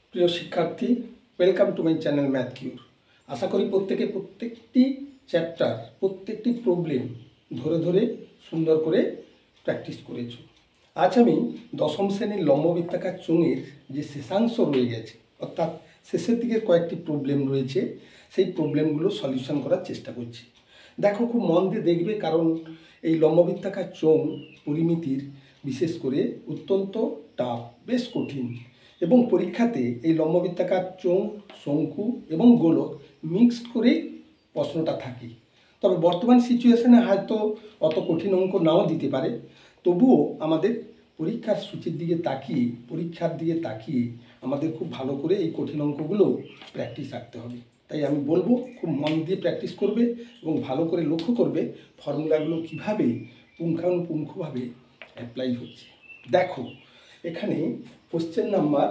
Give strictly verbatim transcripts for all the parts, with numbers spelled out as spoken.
প্রিয় শিক্ষার্থী, welcome to my channel math cure. আশা করি প্রত্যেকে প্রত্যেকটি চ্যাপ্টার, প্রত্যেকটি প্রবলেম ধরে ধরে সুন্দর করে প্র্যাকটিস করেছো। আজ আমি দশম শ্রেণীর লম্ববৃত্তাকার চোঙের যে শেষাংশ রয়ে গেছে, অর্থাৎ শেষের দিকে কয়েকটি প্রবলেম রয়েছে, সেই প্রবলেমগুলো সলিউশন করার চেষ্টা করছি। দেখো, খুব মন দিয়ে দেখবে, কারণ এই লম্ববৃত্তাকার চোঙ পরিমিতির বিশেষ করে অত্যন্ত টাফ, বেশ কঠিন, এবং পরীক্ষাতে এই লম্ববৃত্তাকার চোঙ, শঙ্কু এবং গোলক মিক্সড করেই প্রশ্নটা থাকে। তবে বর্তমান সিচুয়েশনে হয়তো অত কঠিন অঙ্ক নাও দিতে পারে, তবুও আমাদের পরীক্ষার সূচির দিকে তাকিয়ে, পরীক্ষার দিকে তাকিয়ে আমাদের খুব ভালো করে এই কঠিন অঙ্কগুলো প্র্যাকটিস রাখতে হবে। তাই আমি বলবো, খুব মন দিয়ে প্র্যাকটিস করবে এবং ভালো করে লক্ষ্য করবে ফর্মুলাগুলো কীভাবে পুঙ্খানুপুঙ্খভাবে অ্যাপ্লাই হচ্ছে। দেখো, এখানে কোশ্চেন নাম্বার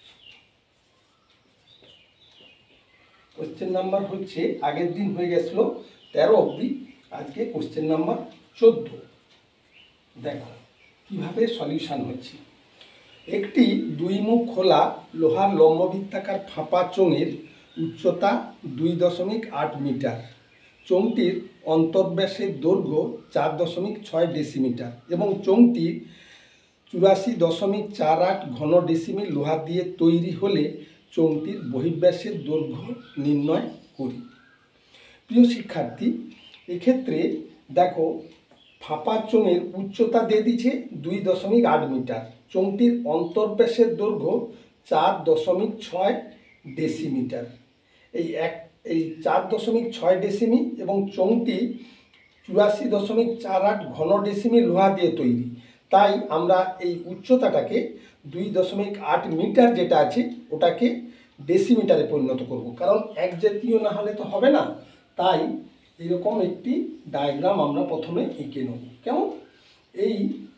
কোশ্চেন নাম্বার হচ্ছে, আগের দিন হয়ে গেছিল তেরো অবধি, আজকে কোশ্চেন নাম্বার চোদ্দ। দেখো কিভাবে সলিউশন হচ্ছে। একটি দুই মুখ খোলা লোহার লম্ববৃত্তাকার ফাঁপা চোঙের উচ্চতা দুই দশমিক আট মিটার, চোঙটির অন্তর্ব্যাসের দৈর্ঘ্য চার দশমিক ছয় ডেসিমিটার এবং চোঙটি চুরাশি দশমিক চার আট ঘন ডেসিমিল লোহা দিয়ে তৈরি হলে চোঙটির বহির্ব্যাসের দৈর্ঘ্য নির্ণয় করি। প্রিয় শিক্ষার্থী, এক্ষেত্রে দেখো, ফাঁপা চোঙের উচ্চতা দিয়ে দিচ্ছে দুই দশমিক আট মিটার, চোঙটির অন্তর্ব্যাসের দৈর্ঘ্য চার দশমিক ছয় ডেসিমিটার। এই এক এই চার দশমিক ছয় ডেসিমি এবং চোঙটি চুরাশি দশমিক চার আট ঘন ডেসিমি লোহা দিয়ে তৈরি। তাই আমরা এই উচ্চতাটাকে দুই দশমিক আট মিটার যেটা আছে ওটাকে ডেসিমিটারে পরিণত করব, কারণ এক জাতীয় না হলে তো হবে না। তাই এরকম একটি ডায়াগ্রাম আমরা প্রথমে এঁকে নেব। কেমন? এই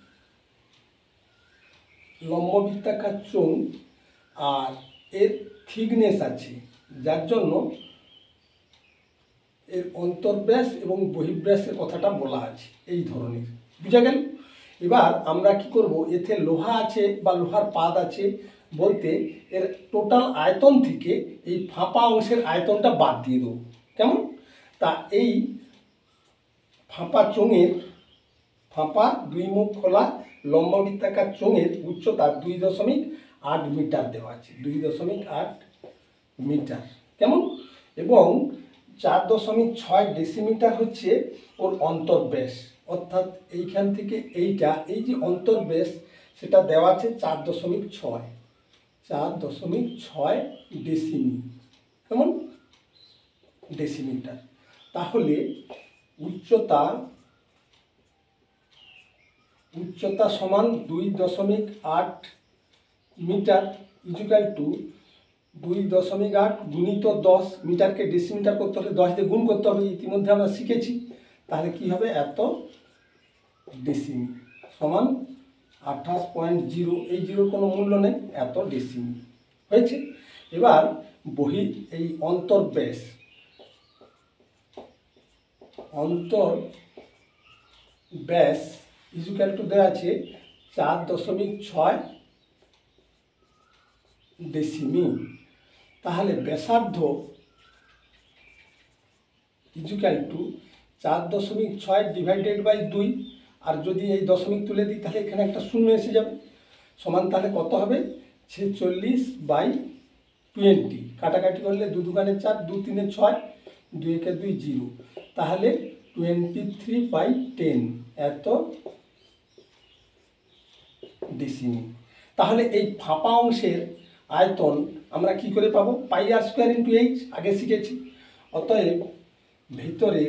লম্ববৃত্তাকার চোঙ আর এর থিকনেস আছে, যার জন্য এর অন্তর্ব্যাস এবং বহির্ব্যাসের কথাটা বলা আছে এই ধরনের। বুঝা গেল? এবার আমরা কি করব, এতে লোহা আছে বা লোহার পাত আছে বলতে এর টোটাল আয়তন থেকে এই ফাঁপা অংশের আয়তনটা বাদ দিয়ে দেবো। কেমন? তা এই ফাঁপা চোঙের, ফাঁপা দুই মুখ খোলা লম্ববৃত্তাকার চোঙের উচ্চতা দুই দশমিক আট মিটার দেওয়া আছে, দুই দশমিক আট মিটার। কেমন? এবং চার দশমিক ছয় ডেসিমিটার হচ্ছে ওর অন্তর্ব্যাস, অর্থাৎ এইখান থেকে এইটা, এই যে অন্তর্ব্যাস সেটা দেওয়া আছে চার দশমিক ছয় চার দশমিক ছয় ডেসিমি। কেমন? ডেসিমিটার। তাহলে উচ্চতা উচ্চতা সমান দুই দশমিক আট মিটার ইকুয়াল টু দুই দশমিক আট গুণিত দশ, মিটারকে ডেসিমিটার করতে হলে দশ দিয়ে গুণ করতে হবে, ইতিমধ্যে আমরা শিখেছি। তাহলে কি হবে, এত ডেসিমি সমান আঠাশ পয়েন্ট জিরো, এই জিরোর কোনো মূল্য নেই, এত ডেসিমি হয়েছে। এবার বহি এই অন্তর্ব্যাস, অন্তর্ব্যাস ইকুয়াল টু দেওয়া আছে চার দশমিক ছয় ডেসিমি। তাহলে ব্যাসার্ধ ইকুয়াল টু চার দশমিক ছয় ডিভাইডেড বাই দুই, আর যদি এই দশমিক তুলে দিই তাহলে এখানে একটা শূন্য এসে যাবে, সমান তাহলে কত হবে, ছেচল্লিশ বাই টোয়েন্টি। কাটাকাটি করলে দু দুগানে চার, দু তিনে ছয়, দুই একে দুই, জিরো, তাহলে টোয়েন্টি থ্রি বাই টেন, এত ডেসিমি। তাহলে এই ফাঁপা অংশের আয়তন আমরা কি করে পাবো, পাই আর স্কোয়ার ইন্টু এইচ, আগে শিখেছি। অতএব ভিতরের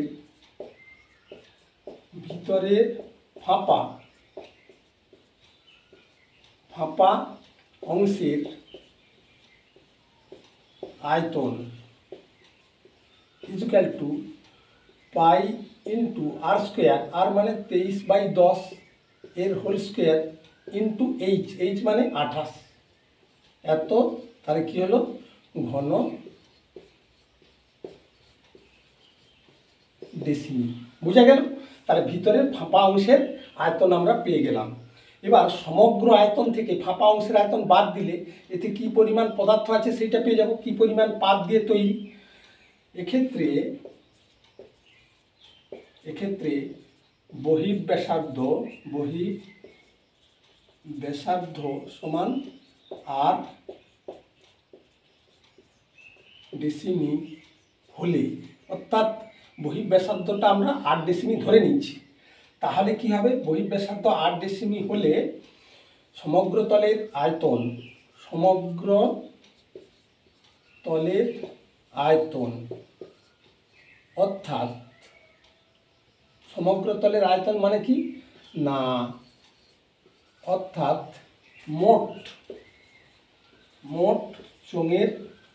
ভিতরের ফাঁপা ফাঁপা অংশের আয়তন equal to pi into R square, R মানে তেইশ বাই দশ এর whole square into H, H মানে আঠাশ, এত, তাহলে কি হলো, ঘন ডেসিমি। বুঝা গেল? তাহলে ভিতরের ফাঁপা অংশের আয়তন আমরা পেয়ে গেলাম। এবার সমগ্র আয়তন থেকে ফাঁপা অংশের আয়তন বাদ দিলে এতে কি পরিমাণ পদার্থ আছে সেটা পেয়ে যাব, কি পরিমাণ পাত দিয়ে তৈরি। এক্ষেত্রে এক্ষেত্রে বহিঃব্যাসার্ধ বহিঃব্যাসার্ধ সমান আর ডেসিমি হলে, অর্থাৎ বহিঃব্যাসার্ধটা আমরা আট ডেসিমি ধরে নিচ্ছি, তাহলে কি হবে, বহিঃব্যাসার্ধ আট ডেসিমি হলে সমগ্র তলের আয়তন সমগ্র তলের আয়তন অর্থাৎ সমগ্র তলের আয়তন মানে কি না, অর্থাৎ মোট মোট চোঙের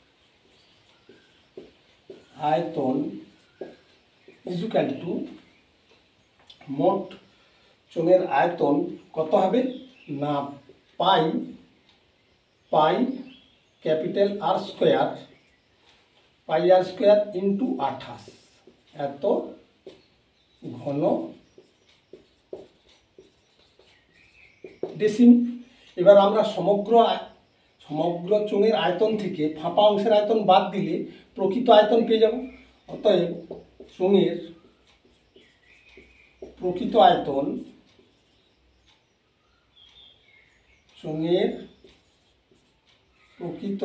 আয়তন ইজুক্যাল টু মোট চোঙের আয়তন কত হবে না, pi pi capital R square pi আর স্কোয়ার ইন্টু আঠাশ এত ঘন ডেসিমি। এবার আমরা সমগ্র সমগ্র চোঙের আয়তন থেকে ফাঁপা অংশের আয়তন বাদ দিলে প্রকৃত আয়তন পেয়ে যাব। অতএব চোঙের প্রকৃত আয়তন চোঙের প্রকৃত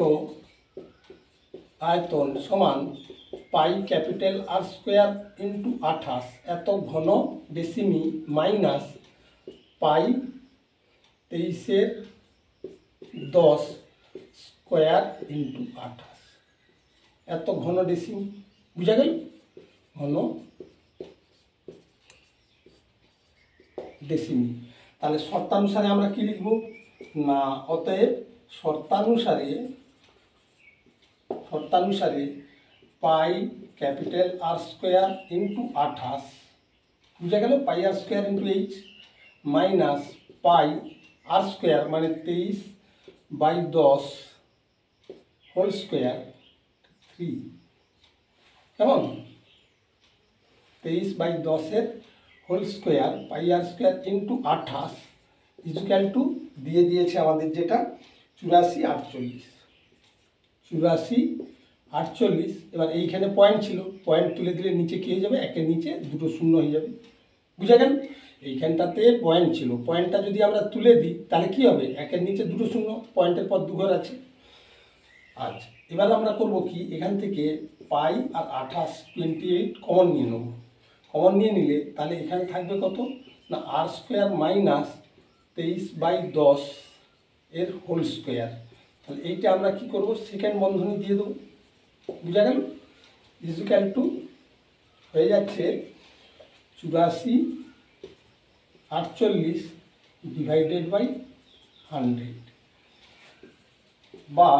আয়তন সমান pi capital R square into আঠাশ এত ঘন ডেসিমি মাইনাস পাই তেইশের দশ স্কোয়ার ইন্টু আঠাশ এত ঘন ডেসিমি। বুঝা গেল? ঘন ডেসিমি। তাহলে শর্তানুসারে আমরা কি লিখব না, অতএব শর্তানুসারে শর্তানুসারে pi capital R square into আঠাশ, বুঝা গেল, পাই আর square into H minus pi আর স্কোয়ার মানে তেইশ বাই দশ হোল স্কোয়ার থ্রি, কেমন, তেইশ বাই দশের হোল স্কোয়ার পাই আর স্কোয়ার ইন্টু আঠাশ ইজুক্যাল টু দিয়ে দিয়েছে আমাদের যেটা চুরাশি আটচল্লিশ চুরাশি আটচল্লিশ। এবার এইখানে পয়েন্ট ছিল, পয়েন্ট তুলে দিলে নিচে কী হয়ে যাবে, একের নিচে দুটো শূন্য হয়ে যাবে। বুঝা গেল? এইখানটাতে পয়েন্ট ছিল, পয়েন্টটা যদি আমরা তুলে দিই তাহলে কি হবে, একের নিচে দুটো শূন্য, পয়েন্টের পর দুঘর আছে। আচ্ছা, এবার আমরা করব কি, এখান থেকে পাই আর আঠাশ টোয়েন্টি এইট কমন নিয়ে নেব। কমন নিয়ে নিলে তাহলে এখানে থাকবে কত না, আর স্কোয়ার মাইনাস তেইশ বাই দশ এর হোল স্কোয়ার। তাহলে এইটা আমরা কি করব, সেকেন্ড বন্ধনী দিয়ে দেবো। বুঝা গেল? ইজুক্যাল টু হয়ে যাচ্ছে চুরাশি আটচল্লিশ ডিভাইডেড বাই হান্ড্রেড, বা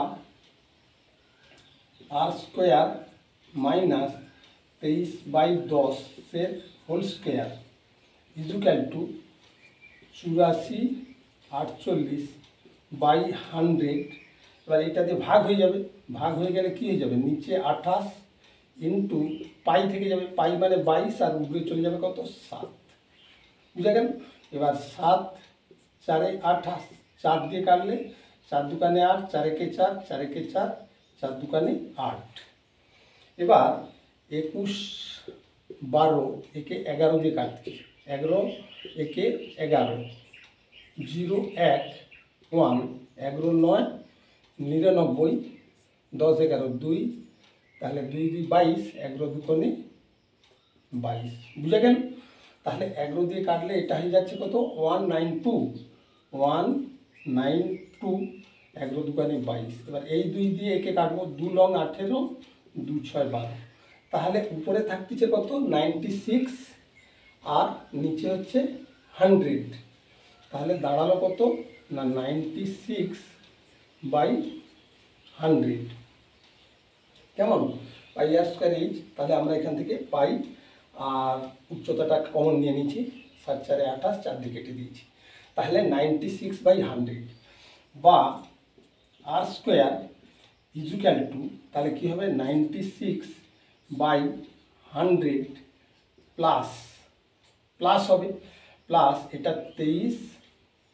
আর স্কোয়ার মাইনাস তেইশ বাই দশের হোল স্কোয়ার ইজুক্যাল টু চুরাশি আটচল্লিশ বাই হান্ড্রেড। এবার এইটাতে ভাগ হয়ে যাবে, ভাগ হয়ে গেলে কী হয়ে যাবে, নিচে আঠাশ ইন্টু পাই থেকে যাবে, পাই মানে বাইশ আর উপরে চলে যাবে কত, সাত। বুঝা গেল? এবার সাত চারে আঠাশ, চার দিয়ে কাটলে চার দুকানে আট, চারেকে চার, চারেকে চার, চার দুকানে আট। এবার একুশ বারো একে এগারো দিয়ে কাটছি, এগারো একে এগারো, জিরো এক ওয়ান, এগারো নয় নিরানব্বই, দশ এগারো দুই, তাহলে দুই দুই বাইশ, এগারো দুকোণে বাইশ। বুঝা গেল? তাহলে এগারো দিয়ে কাটলে এটা হয়ে যাচ্ছে কত, one nine two one nine two, এগারো দুকানে বাইশ। এবার এই দুই দিয়ে একে কাটবো, দু লং আঠেরো, দু ছয় বারো, তাহলে উপরে থাকতেছে কত, নাইনটি সিক্স আর নিচে হচ্ছে হান্ড্রেড। তাহলে দাঁড়ালো কত না, নাইনটি সিক্স বাই হান্ড্রেড। কেমন, পাই আর স্কোয়ার এইচ। তাহলে আমরা এখান থেকে পাই আর উচ্চতাটা কমন নিয়ে নিচ্ছি, সাত চারে আঠাশ, চার দিয়ে কেটে দিয়েছি, তাহলে নাইনটি সিক্স বাই হান্ড্রেড বা আর স্কোয়ার ইজুক্যাল টু, তাহলে কী হবে, ninety six by hundred plus plus হবে প্লাস এটা তেইশ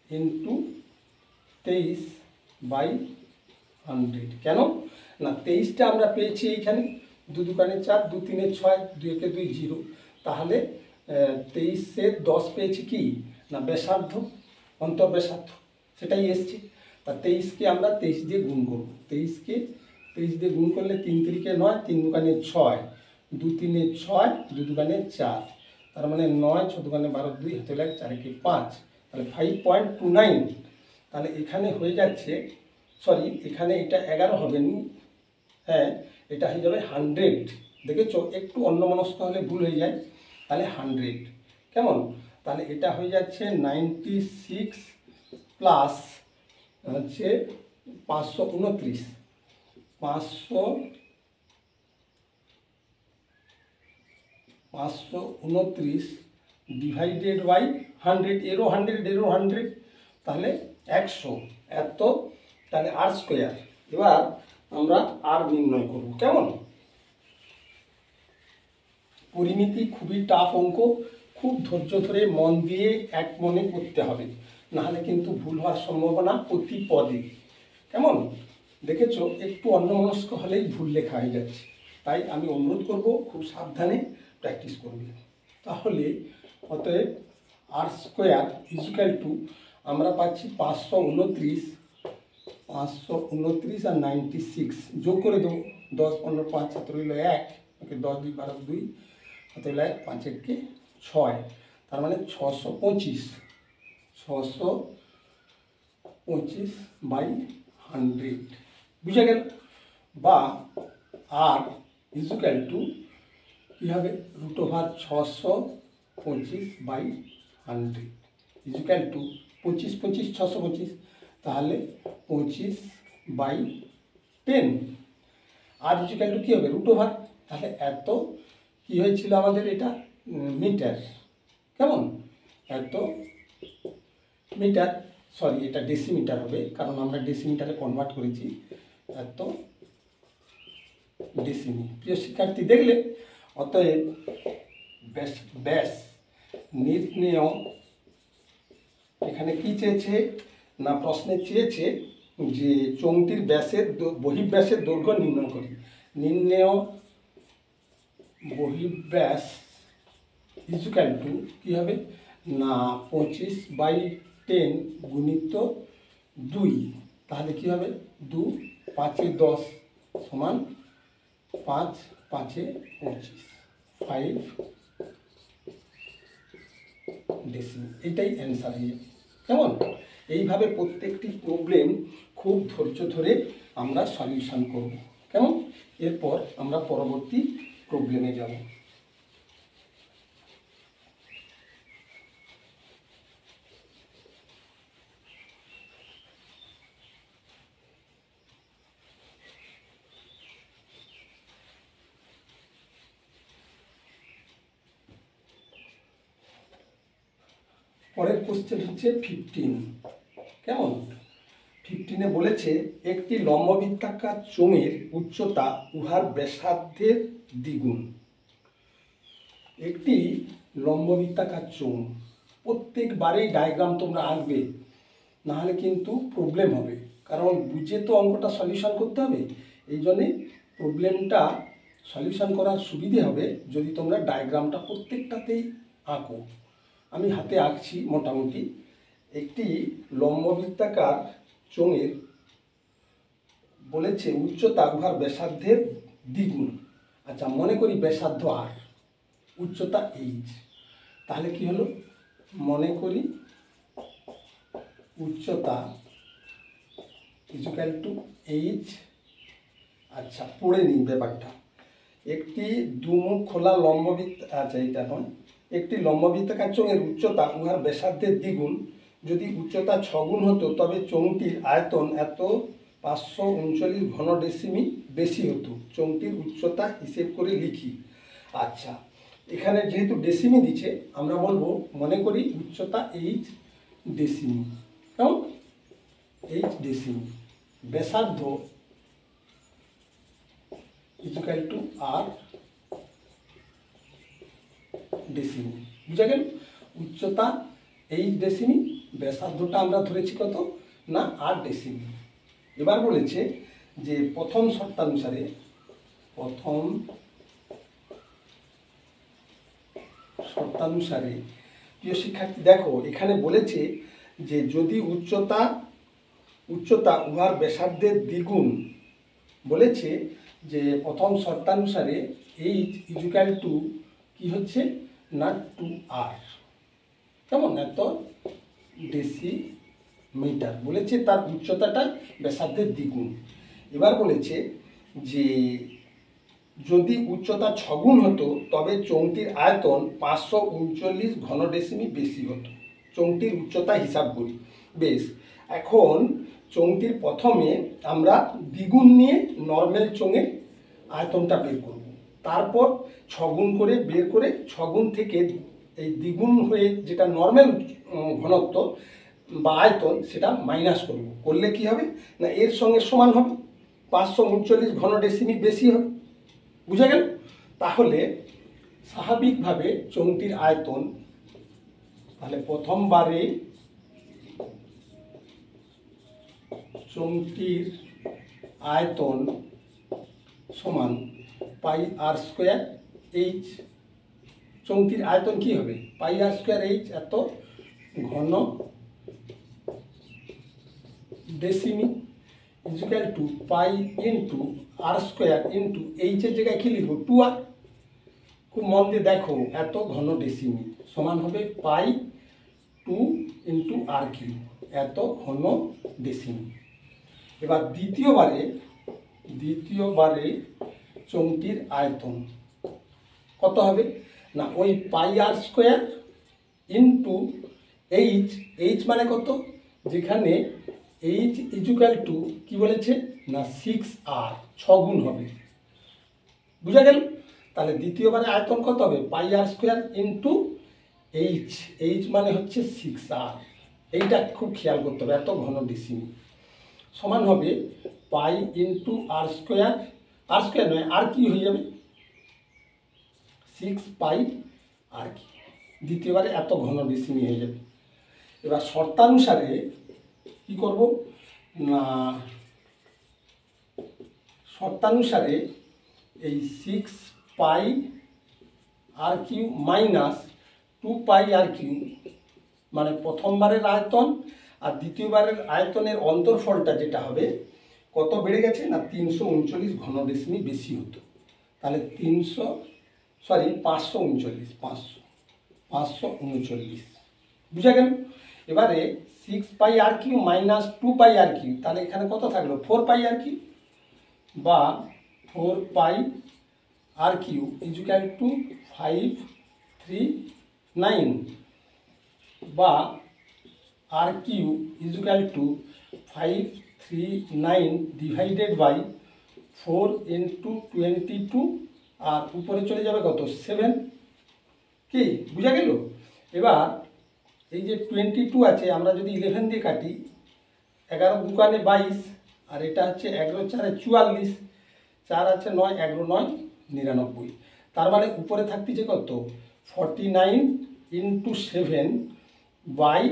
ইন্টু তেইশ বাই হান্ড্রেড। কেন না তেইশটা আমরা পেয়েছি এইখানে, দু দুকানে চার, দু তিনে ছয়, দুই একে দুই, জিরো। তাহলে তেইশে দশ পেয়েছি কি না ব্যাসার্ধ, অন্তর্ব্যাসার্ধ, সেটাই এসছে। তা তেইশকে আমরা তেইশ দিয়ে গুণ করব। তেইশকে তেইশ দিয়ে গুণ করলে তিন তিরিকে নয়, তিন দুকানে ছয়, দু তিনে ছয়, দু দুকানে চার, তার মানে নয়, ছ দুকানে বারো, দুই হাতে লাগে চার একে পাঁচ, তাহলে ফাইভ পয়েন্ট টু নাইন। তাহলে এখানে হয়ে যাচ্ছে, সরি এখানে এটা এগারো হবে নি, হ্যাঁ এটা হয়ে যাবে হান্ড্রেড। দেখেছো একটু অন্যমনস্ক হলে ভুল হয়ে যায়, তাহলে হান্ড্রেড। কেমন, তাহলে এটা হয়ে যাচ্ছে নাইনটি সিক্স প্লাস হচ্ছে পাঁচশো উনত্রিশ, পাঁচশো পাঁচশো উনত্রিশ ডিভাইডেড বাই হান্ড্রেড, এরও হান্ড্রেড এরও হান্ড্রেড, তাহলে একশো এত, তাহলে আর স্কোয়ার। এবার আমরা আর নির্ণয় করব। কেমন, পরিমিতি খুবই টাফ অঙ্ক, খুব ধৈর্য ধরে মন দিয়ে এক মনে করতে হবে, নাহলে কিন্তু ভুল হওয়ার সম্ভাবনা প্রতি পদে। কেমন, দেখেছো একটু অন্যমনস্ক হলেই ভুল লেখা হয়ে যাচ্ছে, তাই আমি অনুরোধ করব খুব সাবধানে প্র্যাকটিস করবে। তাহলে অতএব আর স্কোয়ার ইজুক্যাল টু আমরা পাচ্ছি পাঁচশো উনত্রিশ, পাঁচশো উনত্রিশ আর নাইনটি সিক্স যোগ করে দেবো, দশ পনেরো পাঁচ হাতে রইল এক, ওকে দশ দুই বারো, দুই হাতে রইল এক, পাঁচ একে ছয়, তার মানে ছশো পঁচিশ, ছশো পঁচিশ বাই হান্ড্রেড, বুঝে গেল। বা আর ইজুক্যাল টু কী হবে, রুট ওভার ছশো পঁচিশ বাই হান্ড্রেড ইজুক্যাল টু পঁচিশ পঁচিশ ছশো পঁচিশ, তাহলে পঁচিশ বাই টেন। আর ইজুক্যাল টু কী হবে, রুট ওভার, তাহলে এত কী হয়েছিল আমাদের এটা মিটার। কেমন, এত মিটার, সরি এটা ডেসিমিটার হবে, কারণ আমরা ডেসিমিটারে কনভার্ট করেছি, এত ডেসিমি। প্রিয় শিক্ষার্থী দেখলে, অতএব ব্যাস ব্যাস নির্ণেয়, এখানে কি চেয়েছে না প্রশ্নে চেয়েছে যে চোঙটির ব্যাসের বহিঃব্যাসের দৈর্ঘ্য নির্ণয় করি। নির্ণেয় বহিঃব্যাস ইজুক্যাল টু কী হবে না পঁচিশ বাই টেন গুণিত দুই, তাহলে কী হবে দু পাঁচে দশ সমান পাঁচ পাঁচে পঁচিশ, ফাইভ ডেসিমিল, এটাই অ্যান্সার হয়ে যাবে। কেমন, এইভাবে প্রত্যেকটি প্রবলেম খুব ধৈর্য ধরে আমরা সলিউশন করব। কেমন, এরপর আমরা পরবর্তী প্রবলেমে যাব। পরের কোশ্চেন হচ্ছে ফিফটিন। কেমন, ফিফটিনে বলেছে একটি লম্ববৃত্তাকার চোঙের উচ্চতা উহার ব্যাসার্ধের দ্বিগুণ। একটি লম্ববৃত্তাকার চোঙ, প্রত্যেকবারেই ডায়াগ্রাম তোমরা আঁকবে, নাহলে কিন্তু প্রবলেম হবে, কারণ বুঝে তো অঙ্কটা সলিউশন করতে হবে। এই জন্যে প্রবলেমটা সলিউশন করার সুবিধে হবে যদি তোমরা ডায়াগ্রামটা প্রত্যেকটাতেই আঁকো। আমি হাতে আঁকছি মোটামুটি। একটি লম্ববৃত্তাকার চোঙের বলেছে উচ্চতা উহার ব্যাসার্ধের দ্বিগুণ। আচ্ছা, মনে করি ব্যাসার্ধ আর, উচ্চতা এইচ, তাহলে কি হলো, মনে করি উচ্চতা ইজুক্যাল টু এইচ। আচ্ছা, পড়ে নিই ব্যাপারটা। একটি দুমুখ খোলা লম্ববৃত্ত, আচ্ছা এটা নয়, একটি লম্ববৃত্তাকার চোঙের উচ্চতা উহার ব্যাসার্ধের দ্বিগুণ। যদি উচ্চতা ছগুণ হতো তবে চোঙটির আয়তন এত পাঁচশো উনচল্লিশ ঘন ডেসিমি বেশি হতো। চোঙটির উচ্চতা হিসেব করে লিখি। আচ্ছা, এখানে যেহেতু ডেসিমি দিচ্ছে, আমরা বলবো মনে করি উচ্চতা এইচ ডেসিমি। কেমন, এইচ ডেসিমি, ব্যাসার্ধ ইকুয়াল টু আর ডেসিমি, বুঝা গেল। উচ্চতা এইচ ডেসিমি, ব্যাসার্ধটা আমরা ধরেছি কত না আট ডেসিমি। এবার বলেছে যে প্রথম শর্তানুসারে প্রথম শর্তানুসারে প্রিয় শিক্ষার্থী দেখো এখানে বলেছে যে যদি উচ্চতা উচ্চতা উহার ব্যাসার্ধের দ্বিগুণ, বলেছে যে প্রথম শর্তানুসারে এইচ ইজুক্যাল টু কি হচ্ছে না টু আর, কেমন এত ডেসিমিটার, বলেছে তার উচ্চতাটা ব্যাসার্ধের দ্বিগুণ। এবার বলেছে যে যদি উচ্চতা ছগুণ হতো তবে চোঙটির আয়তন পাঁচশো উনচল্লিশ ঘন ডেসিমি বেশি হতো। চোঙটির উচ্চতা হিসাব করি। বেশ, এখন চোঙটির প্রথমে আমরা দ্বিগুণ নিয়ে নর্মাল চোঙের আয়তনটা বের করব, তারপর ছগুণ করে বের করে ছগুণ থেকে এই দ্বিগুণ হয়ে যেটা নর্মাল ঘনত্ব বা আয়তন সেটা মাইনাস করব, করলে কি হবে না এর সঙ্গে সমান হবে, পাঁচশো উনচল্লিশ ঘন ডেসিমি বেশি হবে। বুঝা গেল? তাহলে স্বাভাবিকভাবে চোঙটির আয়তন, তাহলে প্রথমবারে চোঙটির আয়তন সমান পাই আর স্কোয়ার এইচ। চোঙটির আয়তন কি হবে পাই আর স্কোয়ার এইচ, এত ঘন ডেসিমি equal to pi into R square into এইচের জায়গায় কি লিখবো টু আর। খুব মন দিয়ে দেখো, এত ঘন ডেসিমি সমান হবে পাই টু ইন্টু আর কি, এত ঘন ডেসিমি। এবার দ্বিতীয়বারে দ্বিতীয়বারে চোঙটির আয়তন কত হবে না ওই পাই আর স্কোয়ার ইন্টু এইচ। এইচ মানে কত, যেখানে এইচ ইজুকাল টু কি বলেছে না সিক্স আর, ছগুণ হবে। বুঝা গেল? তাহলে দ্বিতীয়বারে আয়তন কত হবে পাই আর স্কোয়ার ইন্টু এইচ। এইচ মানে হচ্ছে সিক্স আর, এইটা খুব খেয়াল করতে হবে, এত ঘন ডেসিমি সমান হবে পাই ইন্টু আর স্কোয়ার, আর স্কোয়ার নয় আর কি হয়ে যাবে সিক্স পাই আর কি, দ্বিতীয়বারে এত ঘন ডেসিমি হয়ে যাবে। এবার শর্তানুসারে কি করব না শর্তানুসারে এই six pi r cube minus two pi r cube, মানে প্রথমবারের আয়তন আর দ্বিতীয়বারের আয়তনের অন্তর্ফলটা যেটা হবে কত বেড়ে গেছে না তিনশো উনচল্লিশ ঘন ডেসিমি বেশি হতো। তাহলে তিনশো সরি পাঁচশো উনচল্লিশ পাঁচশো পাঁচশো উনচল্লিশ বুঝা গেল? এবারে six pi r cube minus two pi r cube, তাহলে এখানে কত থাকলো ফোর পাই আর কিউ, বা four pi r cube is equal to five three nine, বা r cube is equal to five three nine divided by four into twenty two, আর উপরে চলে যাবে কত সেভেন। কি বুঝা গেল? এবার এই যে টোয়েন্টি টু আছে আমরা যদি ইলেভেন দিয়ে কাটি, এগারো দুকানে বাইশ, আর এটা হচ্ছে এগারো চারে চুয়াল্লিশ, চার আছে নয়, এগারো নয় নিরানব্বই। তার মানে উপরে থাকতেছে কত forty nine into seven by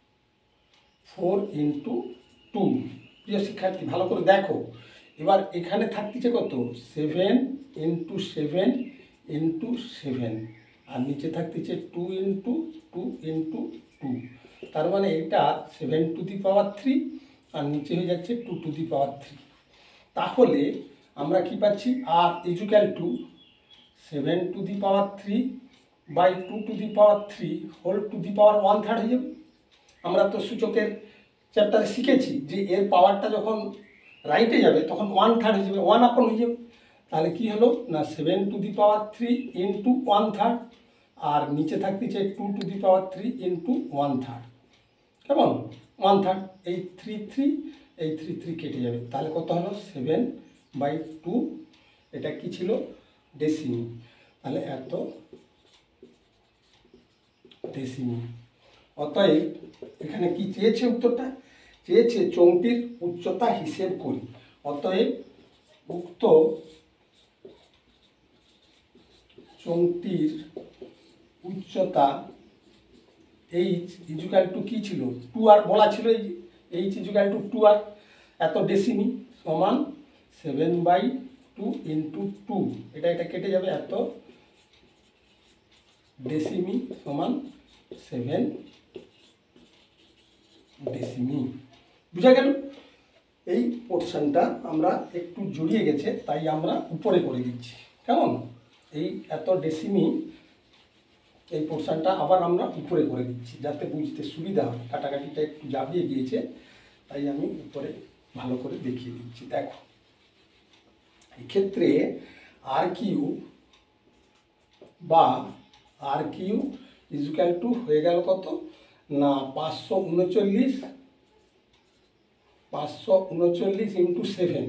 four into two. প্রিয় শিক্ষার্থী ভালো করে দেখো, এবার এখানে থাকতেছে কত seven into seven into seven, আর নিচে থাকতেছে two into two into two. তার মানে এটা seven to the power three, আর নিচে হয়ে যাচ্ছে two to the power three. তাহলে আমরা কি পাচ্ছি r equal to seven to the power three by two to the power three whole to the power one third হয়ে যাবে। আমরা তো সূচকের চ্যাপ্টারে শিখেছি যে এর পাওয়ারটা যখন রাইটে যাবে তখন ওয়ান থার্ড হয়ে যাবে, ওয়ান আপন হয়ে যাবে। তাহলে কি হলো না seven to the power three into one third, আর নিচে থাকতেছে two to the power three into one third, কেমন ওয়ান থার্ড, এই থ্রি থ্রি এই থ্রি থ্রি কেটে যাবে। তাহলে কত হলো সেভেন বাই টু, এটা কি ছিল ডেসিমি, তাহলে এত ডেসিমি। অতএব এখানে কি চেয়েছে উত্তরটা, চেয়েছে চোঙটির উচ্চতা হিসেব করি। অতএব উক্ত চোঙটির উচ্চতা এইচ ইজুকাল টু কী ছিল, টু আর বলা ছিল, এই h is equal to two r, এত ডেসিমি সমান seven by two into two, এটা এটা কেটে যাবে, এত ডেসিমি সমান সেভেন ডেসিমি। বুঝা গেল? এই পোর্শনটা আমরা একটু জড়িয়ে গেছে, তাই আমরা উপরে করে দিচ্ছি। কেমন? এই এত ডেসিমি এই পোর্শনটা আবার আমরা উপরে করে দিচ্ছি যাতে বুঝতে সুবিধা হয়। কাটাকাটিটা একটু জাবিয়ে গিয়েছে, তাই আমি উপরে ভালো করে দেখিয়ে দিচ্ছি। দেখো, এক্ষেত্রে আর কিউ বা আর কিউ ইজুক্যাল টু হয়ে গেল কত না পাঁচশো উনচল্লিশ পাঁচশো উনচল্লিশ into seven,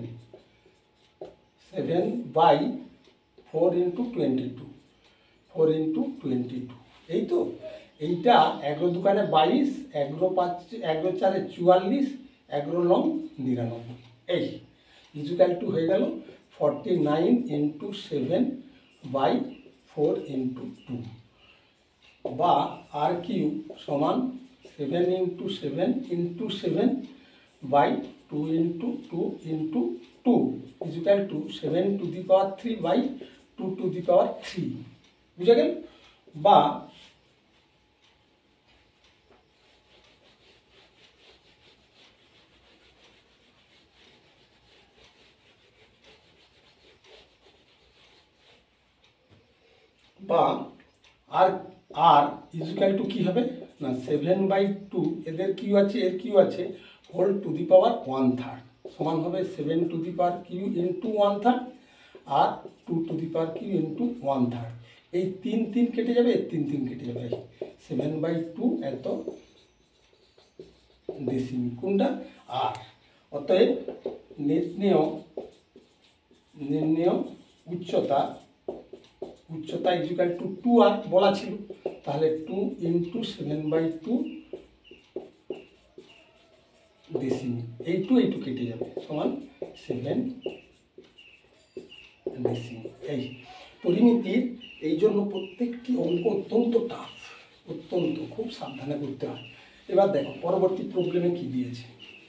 seven by four into twenty two, four into twenty two. এই তো এইটা এগারো দোকানে বাইশ, এগারো পাঁচ এগারো চারে চুয়াল্লিশ, এগারো লং নিরানব্বই। এই ইজুক্যাল টু হয়ে গেল forty nine into seven by four into two, বা আর কিউ সমান seven into seven into seven by two into two into two is equal to seven to the power three by two to the power three. বুঝা গেল? বা বা আর আর equal to কী হবে না seven by two, এদের cube আছে এর কিউ আছে, whole to the power one third সমান হবে seven to the power cube into one third আর two to the power cube into one third. এই তিন তিন কেটে যাবে, এই তিন তিন কেটে যাবে, সেভেন বাই টু এত ডেসিমি কোনটা আর। অতএব নির্ণেয় নির্ণেয় উচ্চতা উচ্চতা ইজুক্যাল টু টু আর বলা ছিল, তাহলে two into seven by two ডেসিমি, এই টু এই টু কেটে যাবে সমান সেভেন ডেসিমি। এই পরিমিতির এই জন্য প্রত্যেকটি অঙ্ক অত্যন্ত টাফ, অত্যন্ত খুব সাবধানে করতে হয়। এবার দেখো পরবর্তী প্রবলেমে কি দিয়েছে।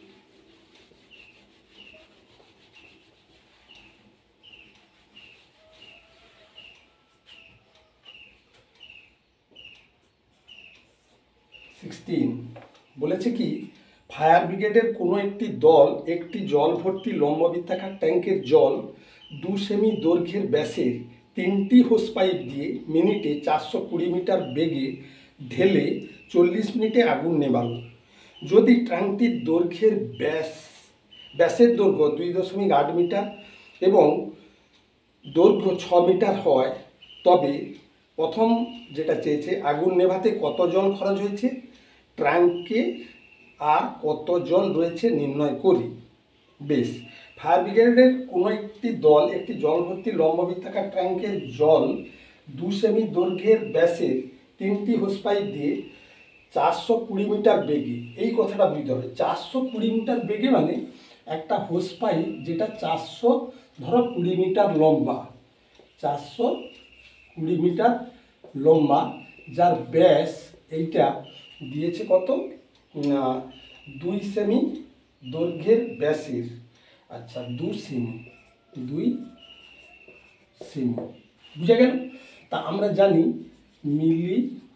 সিক্সটিন বলেছে কি ফায়ার ব্রিগেডের কোনো একটি দল একটি জল ভর্তি লম্ববৃত্তাকার ট্যাঙ্কের জল দু সেমি দৈর্ঘ্যের ব্যাসের তিনটি হোস পাইপ দিয়ে মিনিটে চারশো কুড়ি মিটার বেগে ঢেলে চল্লিশ মিনিটে আগুন নেভালো। যদি ট্যাঙ্কটির দৈর্ঘ্যের ব্যাস ব্যাসের দৈর্ঘ্য দুই দশমিক আট মিটার এবং দৈর্ঘ্য ছ মিটার হয়, তবে প্রথম যেটা চেয়েছে আগুন নেভাতে কত জল খরচ হয়েছে, ট্যাঙ্কে আর কত জল রয়েছে নির্ণয় করি। বেশ, ফায়ার ব্রিগেডের কোনো একটি দল একটি জল ভর্তি লম্ববৃত্তাকার ট্যাঙ্কের জল দু সেমি দৈর্ঘ্যের ব্যাসের তিনটি হোস পাইপ দিয়ে চারশো কুড়ি মিটার বেগে, এই কথাটা বুঝতে হবে, চারশো কুড়ি মিটার বেগে মানে একটা হোস পাইপ যেটা চারশো ধরো কুড়ি মিটার লম্বা, চারশো কুড়ি মিটার লম্বা, যার ব্যাস এইটা দিয়েছে কত দুই সেমি দৈর্ঘ্যের ব্যাসের, আচ্ছা দু সেমি দুই সেমি বুঝা গেল। তা আমরা জানি মিলি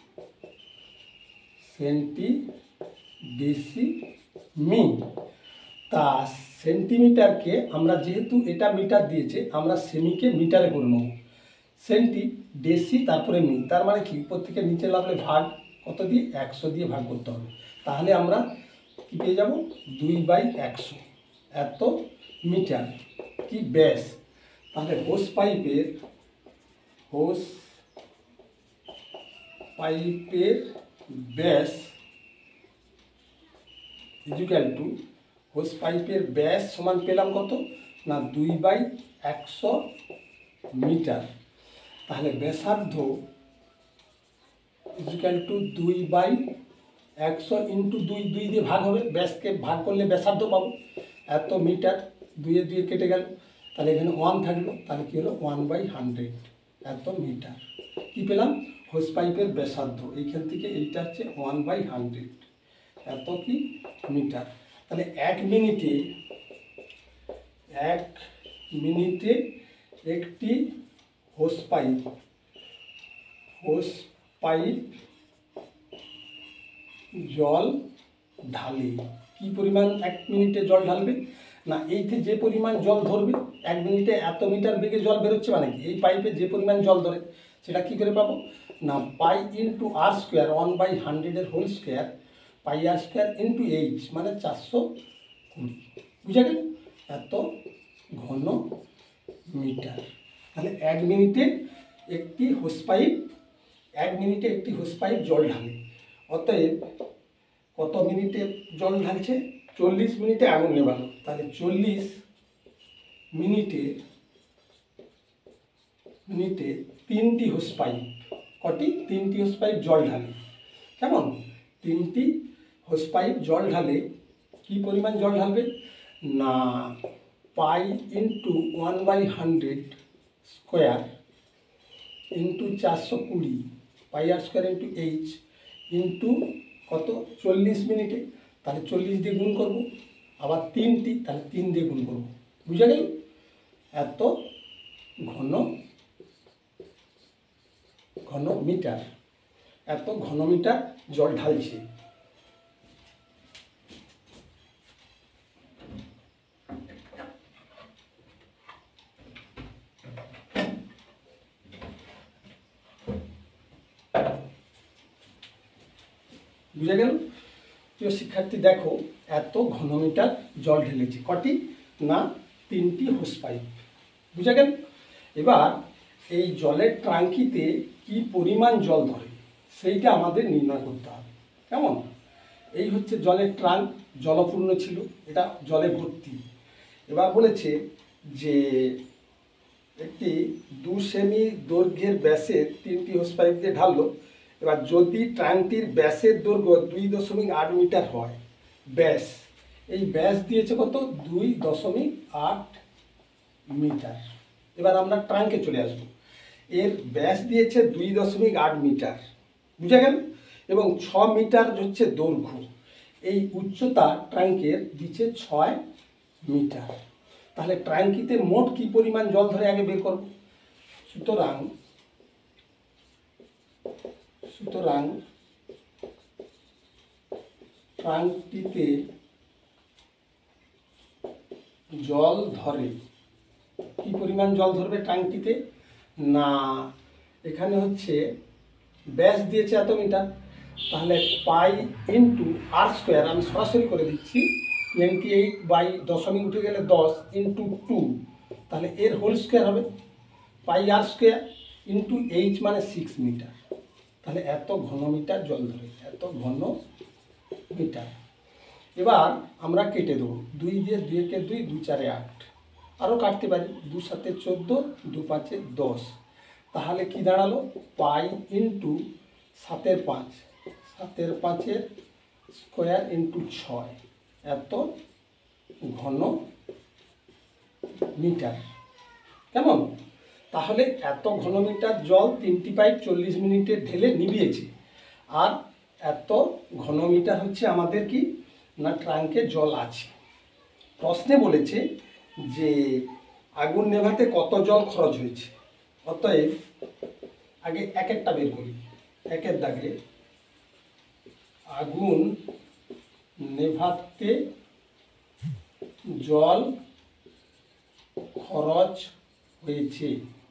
সেন্টি ডেসি মি, তা সেন্টিমিটারকে আমরা যেহেতু এটা মিটার দিয়েছে আমরা সেমিকে মিটারে করে নেব, সেন্টি ডেসি তারপরে মি, তার মানে কি উপর থেকে নিচে নামলে ভাগ কত দিয়ে একশো দিয়ে ভাগ করতে হবে, তাহলে আমরা কী পেয়ে যাব দুই বাই একশো এত মিটার কি ব্যাস। তাহলে হোস পাইপের হোস পাইপের ব্যাস ইজুক্যাল টু হোস পাইপের ব্যাস সমান পেলাম কত না দুই বাই একশো মিটার। তাহলে ব্যাসার্ধ ইজুক্যাল টু দুই বাই একশো ইন্টু দুই, দুই দিয়ে ভাগ হবে, ব্যাসকে ভাগ করলে ব্যাসার্ধ পাবো, এত মিটার দুইয়ে দুয়ে কেটে গেল, তাহলে এখানে ওয়ান থাকলো, তাহলে কী হলো ওয়ান বাই হান্ড্রেড এত মিটার। কী পেলাম হোস পাইপের ব্যাসার্ধ, এইখান থেকে এইটা হচ্ছে ওয়ান বাই হান্ড্রেড, এত কি মিটার। তাহলে এক মিনিটে এক মিনিটে একটি হোস পাইপ হোস পাইপ জল ঢালে, কি পরিমাণ এক মিনিটে জল ঢালবে না, এইতে যে পরিমাণ জল ধরবে, এক মিনিটে এত মিটার বেগে জল বেরোচ্ছে, মানে কি এই পাইপে যে পরিমাণ জল ধরে সেটা কী করে পাবো না, pi into R square one by হান্ড্রেডের হোল স্কোয়ার পাই আর স্কোয়ার ইন্টু এইচ মানে চারশো কুড়ি, বুঝা গেল, এত ঘন মিটার। তাহলে এক মিনিটে একটি হোস পাইপ এক মিনিটে একটি হোস পাইপ জল ঢালে, অতএব কত মিনিটে জল ঢালছে, চল্লিশ মিনিটে আগুন নেভানো, তাহলে চল্লিশ মিনিটে মিনিটে তিনটি হোস পাইপ, কটি, তিনটি হোস পাইপ জল ঢালে, কেমন, তিনটি হোস পাইপ জল ঢালে, কি পরিমাণ জল ঢালবে না, pi into one by hundred square into চারশো কুড়ি পাই আর স্কোয়ার ইন্টু এইচ ইন্টু কত, চল্লিশ মিনিটে, তাহলে চল্লিশ দিয়ে গুণ করবো, আবার তিনটি, তাহলে তিন দিয়ে গুণ করবো, বুঝা গেল, এত ঘন ঘন মিটার, এত ঘন মিটার জল ঢালছে। বুঝা গেল, প্রিয় শিক্ষার্থী দেখো, এত ঘনমিটার জল ঢেলেছে, কটি না, তিনটি হোস পাইপ, বুঝা গেল। এবার এই জলের ট্যাঙ্কিতে কি পরিমাণ জল ধরে সেইটা আমাদের নির্ণয় করতে হবে, কেমন, এই হচ্ছে জলের ট্যাঙ্ক, জলপূর্ণ ছিল, এটা জলে ভর্তি। এবার বলেছে যে একটি দু সেমি দৈর্ঘ্যের ব্যাসের তিনটি হোস পাইপ দিয়ে ঢাললো। এবার যদি ট্যাঙ্কটির ব্যাসের দৈর্ঘ্য দুই দশমিক আট মিটার হয়, ব্যাস, এই ব্যাস দিয়েছে কত, দুই দশমিক আট মিটার। এবার আমরা ট্যাঙ্কে চলে আসব, এর ব্যাস দিয়েছে দুই দশমিক আট মিটার, বুঝা গেল, এবং ছ মিটার হচ্ছে দৈর্ঘ্য, এই উচ্চতা ট্যাঙ্কের দিচ্ছে ছয় মিটার। তাহলে ট্যাঙ্কিতে মোট কি পরিমাণ জল ধরে আগে বের করব, সুতরাং সুতরাং ট্যাঙ্কটিতে জল ধরে, কি পরিমাণ জল ধরবে ট্যাঙ্কটিতে না, এখানে হচ্ছে ব্যাস দিয়েছে এত মিটার, তাহলে পাই ইন্টু আর স্কোয়ার, আমি সরাসরি করে দিচ্ছি, টোয়েন্টি এইট বাই দশমিক উঠে গেলে দশ ইন্টু টু, তাহলে এর হোল স্কোয়ার হবে, পাই আর স্কোয়ার ইন্টু এইচ মানে সিক্স মিটার, তাহলে এত ঘন মিটার জল ধরে, এত ঘন মিটার। এবার আমরা কেটে দেবো, দুই দিয়ে দুই একে দুই, দু চারে আট, আরও কাটতে পারি, দু সাতে চোদ্দো, দু পাঁচে দশ, তাহলে কি দাঁড়ালো, পাই ইন্টু সাতের পাঁচ, সাতের পাঁচের স্কোয়ার ইন্টু ছয়, এত ঘন মিটার, কেমন। তাহলে এত ঘনমিটার জল তিনটি পাইপ চল্লিশ মিনিটে ঢেলে নিভিয়েছে, আর এত ঘনমিটার হচ্ছে আমাদের কি না ট্যাঙ্কে জল আছে। প্রশ্নে বলেছে যে আগুন নেভাতে কত জল খরচ হয়েছে, অতএব আগে এক একটা বের করি, একের দাগে আগুন নেভাতে জল খরচ হয়েছে,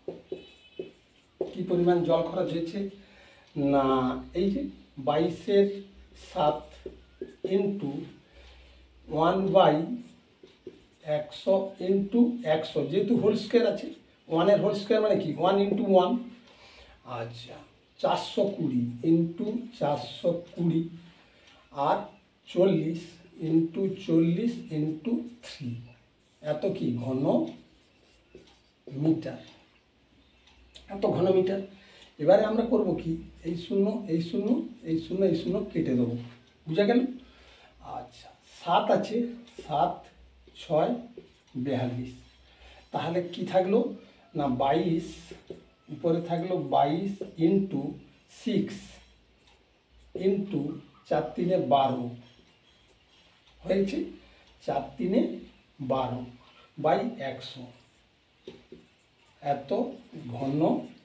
কি পরিমাণ জল খরচ হয়েছে না, এই যে বাইশের সাত ইন্টু ওয়ান বাই একশো ইন্টু একশো, যেহেতু হোল স্কোয়ার আছে, ওয়ানের হোল স্কোয়ার মানে কি ওয়ান ইন্টু ওয়ান, আচ্ছা চারশো কুড়ি ইন্টু চারশো কুড়ি, আর চল্লিশ ইন্টু চল্লিশ ইন্টু থ্রি, এত কি ঘন মিটার, এত ঘন মিটার। এবারে আমরা করব কি, এই শূন্য এই শূন্য এই শূন্য এই শূন্য কেটে দেবো, বুঝা গেল। আচ্ছা সাত আছে, সাত ছয় বিয়াল্লিশ, তাহলে কি থাকলো না বাইশ, উপরে থাকলো বাইশ ইন্টু সিক্স ইন্টু চার তিনে বারো হয়েছে, চার তিনে বারো বাই একশো, এত ঘন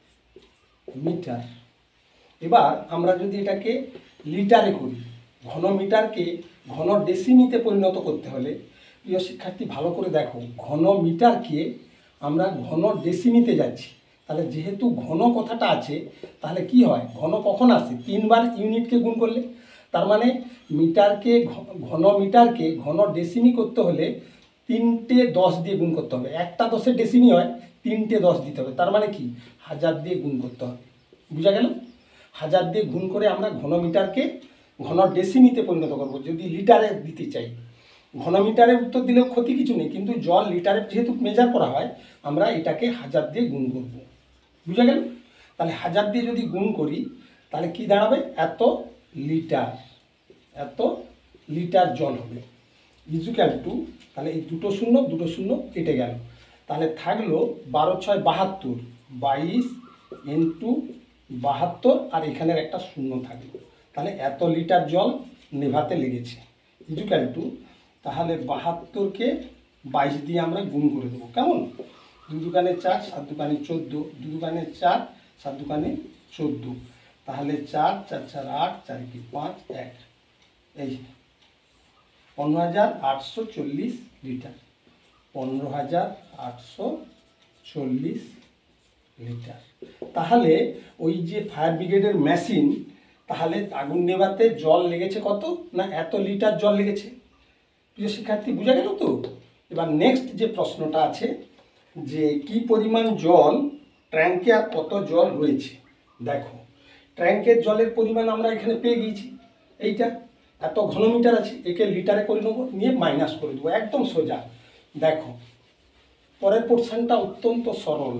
মিটার। এবার আমরা যদি এটাকে লিটারে করি, ঘন মিটারকে ঘন ডেসিমিতে পরিণত করতে হলে, প্রিয় শিক্ষার্থী ভালো করে দেখো, ঘন মিটারকে আমরা ঘন ডেসিমিতে যাচ্ছি। তাহলে যেহেতু ঘন কথাটা আছে, তাহলে কি হয়, ঘন কখন আসে, তিনবার ইউনিটকে গুণ করলে। তার মানে মিটারকে ঘন মিটারকে ঘন ডেসিমি করতে হলে তিনটে দশ দিয়ে গুণ করতে হবে। একটা দশের ডেসিমি হয়, তিনটে দশ দিতে হবে। তার মানে কি, হাজার দিয়ে গুণ করতে হবে। বুঝা গেল? হাজার দিয়ে গুণ করে আমরা ঘন মিটারকে ঘন ডেসিমিতে পরিণত করব যদি লিটারে দিতে চাই। ঘন মিটারে উত্তর দিলেও ক্ষতি কিছু নেই, কিন্তু জল লিটারে যেহেতু মেজার করা হয়, আমরা এটাকে হাজার দিয়ে গুণ করব। বুঝা গেল? তাহলে হাজার দিয়ে যদি গুণ করি, তাহলে কি দাঁড়াবে, এত লিটার, এত লিটার জল হবে। ইজুক্যাল টু, তাহলে এই দুটো শূন্য দুটো শূন্য কেটে গেল, তাহলে থাকলো বারো ছয় বাহাত্তর, বাইশ ইন্টু বাহাত্তর, আর এখানের একটা শূন্য থাকলো। তাহলে এত লিটার জল নেভাতে লেগেছে। ইজুক্যাল টু, তাহলে বাহাত্তরকে বাইশ দিয়ে আমরা গুণ করে দেবো। কেমন? দু দুকানে চার, সাত দুকানে চোদ্দো, দু দুকানে চার, সাত দুকানে চোদ্দো, তাহলে চার চার চার আট, চার কি পাঁচ, এক, এই পনেরো হাজার আটশো চল্লিশ লিটার, পনেরো হাজার আটশো চল্লিশ লিটার। তাহলে ওই যে ফায়ার ব্রিগেডের মেশিন, তাহলে আগুন নেভাতে জল লেগেছে কত না, এত লিটার জল লেগেছে। প্রিয় শিক্ষার্থী বুঝা গেল তো? এবার নেক্সট যে প্রশ্নটা আছে, যে কি পরিমাণ জল ট্যাঙ্কে আর কত জল রয়েছে। দেখো, ট্যাঙ্কের জলের পরিমাণ আমরা এখানে পেয়ে গিয়েছি, এইটা এত ঘনমিটার আছে, একে লিটারে করে নেবো, নিয়ে মাইনাস করে দেবো, একদম সোজা। দেখো, পরের পোর্শনটা অত্যন্ত সরল।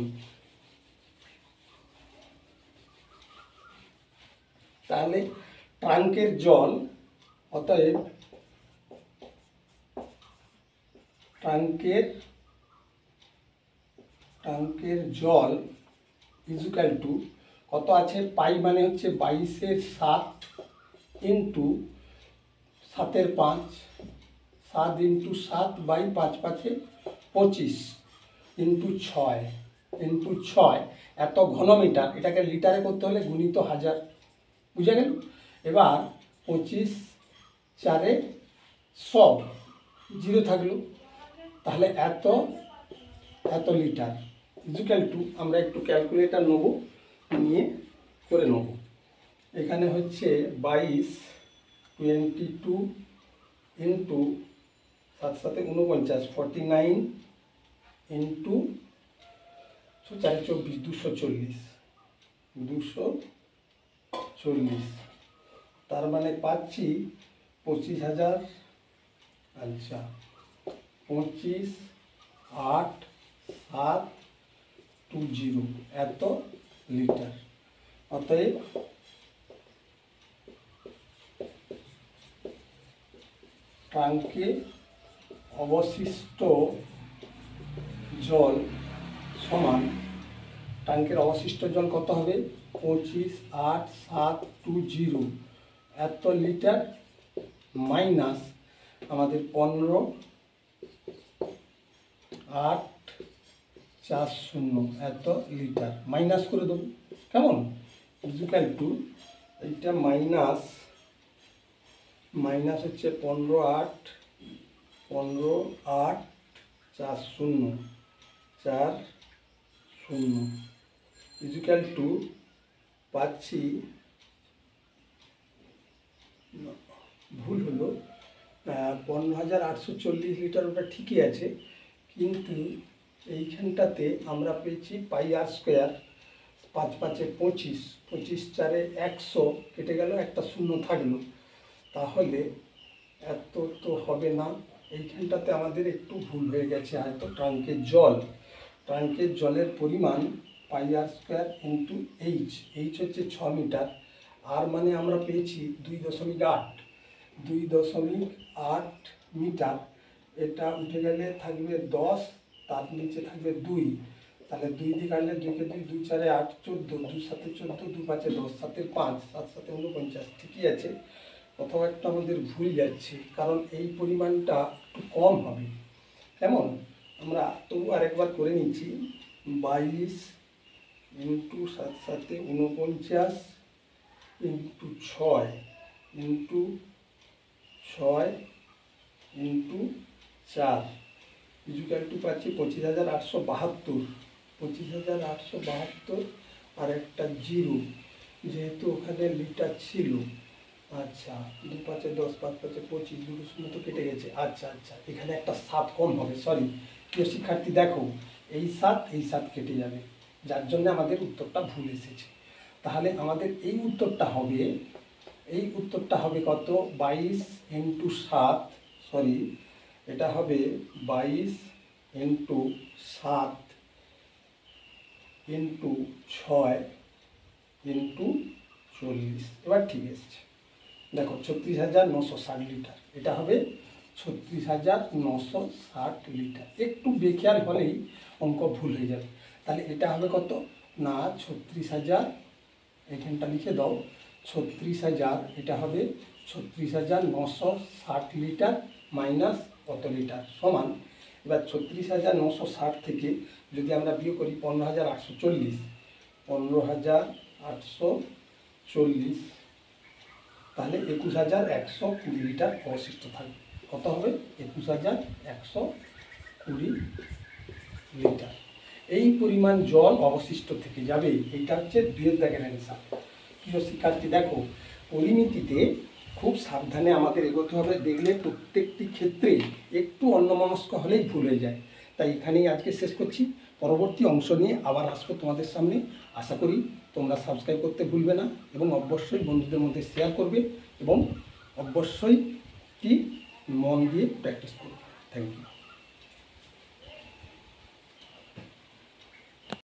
তাহলে ট্যাঙ্কের জল, অতএব ট্যাঙ্কের ট্যাঙ্কের জল ইজুক্যাল টু কত আছে, পাই মানে হচ্ছে বাইশের সাত ইন্টু সাতের পাঁচ, সাত ইন্টু সাত বাই পাঁচ পাঁচে পঁচিশ ইন্টু ছয় ইন্টু ছয়, এত ঘনমিটার। এটাকে লিটারে করতে হলে গুণিত হাজার। বুঝা গেল? এবার পঁচিশ চারে সব জিরো থাকলো, তাহলে এত এত লিটার ইজুক্যাল টু, আমরা একটু ক্যালকুলেটার নেব, নিয়ে করে নেব। এখানে হচ্ছে বাইশ টোয়েন্টি টু ইন্টু সাত সাথে উনপঞ্চাশ, ফর্টি নাইন ইন্টু চারে চব্বিশ, দুশো চল্লিশ, দুশো চল্লিশ। তার মানে পাচ্ছি পঁচিশ হাজার, আচ্ছা পঁচিশ আট সাত টু জিরো, এত লিটার। অতএব ট্যাঙ্কে অবশিষ্ট জল সমান, ট্যাঙ্কের অবশিষ্ট জল কত হবে, পঁচিশ আট সাত টু জিরো, এত লিটার মাইনাস আমাদের পনেরো আট চার শূন্য, এত লিটার মাইনাস করে দেবো। কেমন? ইজুক্যাল টু, এইটা মাইনাস মাইনাস হচ্ছে পনেরো আট পনেরো আট চার শূন্য চার শূন্য ইজুক্যাল টু পাচ্ছি, ভুল হলো, পনেরো হাজার আটশো চল্লিশ লিটার, ওটা ঠিকই আছে, কিন্তু এইখানটাতে আমরা পেয়েছি পাই আর স্কোয়ার, পাঁচ পাঁচে পঁচিশ, পঁচিশ চারে একশো কেটে গেল, একটা শূন্য থাকলো, তাহলে এত তো হবে না। এইখানটাতে আমাদের একটু ভুল হয়ে গেছে, হয়তো ট্যাঙ্কের জল, ট্যাঙ্কের জলের পরিমাণ পাই আর স্কোয়ার ইন্টু এইচ, এইচ হচ্ছে ছ মিটার, আর মানে আমরা পেয়েছি দুই দশমিক আট দুই দশমিক আট মিটার। এটা উঠে গেলে থাকবে দশ, তার নিচে থাকবে দুই, তাহলে দুই দিয়ে কাটলে দুইকে দুই, দুই চারে আট, চোদ্দো, দুই সাতে চোদ্দো, দু পাঁচে দশ, সাতের পাঁচ, সাত সাতে উনপঞ্চাশ। ঠিকই আছে, কোথাও একটা আমাদের ভুল যাচ্ছে, কারণ এই পরিমাণটা একটু কম হবে। কেমন, আমরা তবু আরেকবার করে নিচ্ছি। বাইশ ইন্টু সাত সাতে উনপঞ্চাশ ইন্টু ছয় ইন্টু ছয় ইন্টু চার ইজুকাল টু পাচ্ছি পঁচিশ হাজার আটশো বাহাত্তর পঁচিশ হাজার আটশো বাহাত্তর আর একটা জিরো, যেহেতু ওখানে লিটার ছিল। আচ্ছা, দু পাঁচে দশ, পাঁচ পাঁচে পঁচিশ, দুটো শূন্য তো কেটে গেছে। আচ্ছা আচ্ছা, এখানে একটা সাত কম হবে, সরি প্রিয় শিক্ষার্থী, দেখো এই সাত এই সাত কেটে যাবে, যার জন্য আমাদের উত্তরটা ভুল এসেছে। তাহলে আমাদের এই উত্তরটা হবে, এই উত্তরটা হবে কত, বাইশ ইন্টু সাত, সরি এটা হবে বাইশ ইন্টু সাত ইন্টু ছয় ইন্টু চল্লিশ। এবার ঠিক এসছে, দেখো ছত্রিশ হাজার নশো ষাট লিটার, এটা হবে ছত্রিশ হাজার নশো ষাট লিটার। একটু বেখেয়াল হলেই অঙ্ক ভুল হয়ে যাবে। তাহলে এটা হবে কত না, ছত্রিশ হাজার, এখানটা লিখে দাও, ছত্রিশ হাজার, এটা হবে ছত্রিশ হাজার নশো ষাট লিটার মাইনাস কত লিটার সমান। এবার ছত্রিশ হাজার নশো ষাট থেকে যদি আমরা বিয়োগ করি পনেরো হাজার আটশো চল্লিশ, পনেরো হাজার আটশো চল্লিশ, তাহলে একুশ হাজার একশো কুড়ি লিটার অবশিষ্ট থাকবে। কত হবে, একুশ হাজার একশো কুড়ি লিটার। এই পরিমাণ জল অবশিষ্ট থেকে যাবে। এইটা হচ্ছে দুয়ের দাগের অ্যান্সার। প্রিয় শিক্ষার্থী, দেখো পরিমিতিতে খুব সাবধানে আমাদের এগোতে হবে, দেখলে প্রত্যেকটি ক্ষেত্রে একটু অন্যমনস্ক হলেই ভুল হয়ে যায়। তাই এখানেই আজকে শেষ করছি, পরবর্তী অংশ নিয়ে আবার আসবো তোমাদের সামনে। আশা করি তোমরা সাবস্ক্রাইব করতে ভুলবে না এবং অবশ্যই বন্ধুদের মধ্যে শেয়ার করবে এবং অবশ্যই কি মন দিয়ে প্র্যাকটিস করবে। Thank you.